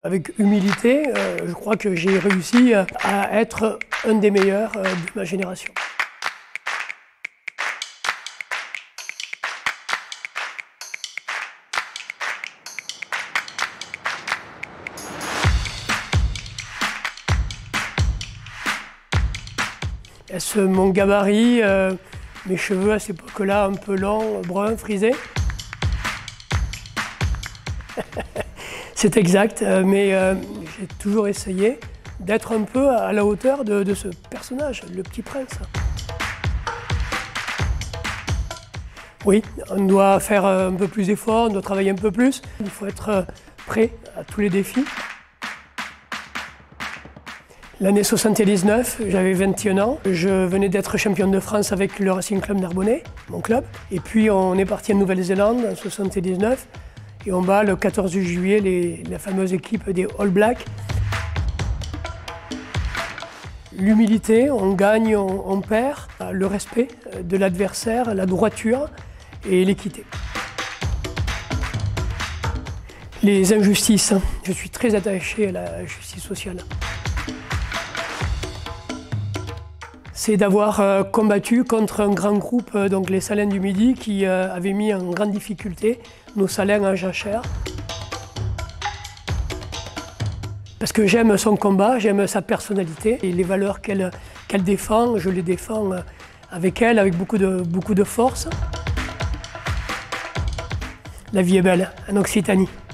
Avec humilité, je crois que j'ai réussi à être un des meilleurs de ma génération. Est-ce mon gabarit, mes cheveux à cette époque-là un peu longs, bruns, frisés? C'est exact, mais j'ai toujours essayé d'être un peu à la hauteur de ce personnage, le Petit Prince. Oui, on doit faire un peu plus d'efforts, on doit travailler un peu plus. Il faut être prêt à tous les défis. L'année 79, j'avais 21 ans. Je venais d'être champion de France avec le Racing Club Narbonnais, mon club. Et puis on est parti en Nouvelle-Zélande en 79. Et on bat le 14 juillet la fameuse équipe des All Blacks. L'humilité, on gagne, on perd. Le respect de l'adversaire, la droiture et l'équité. Les injustices, je suis très attaché à la justice sociale. C'est d'avoir combattu contre un grand groupe, donc les Salins du Midi, qui avaient mis en grande difficulté nos salins en jachère. Parce que j'aime son combat, j'aime sa personnalité et les valeurs qu'elle défend, je les défends avec elle, avec beaucoup de force. La vie est belle en Occitanie.